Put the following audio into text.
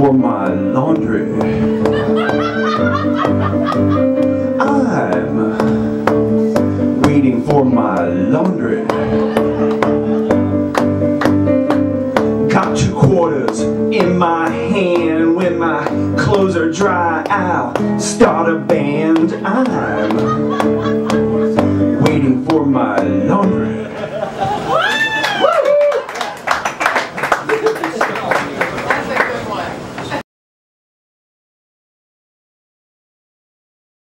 for my laundry. I'm waiting for my laundry. Got 2 quarters in my hand. When my clothes are dry, I'll start a band. I'm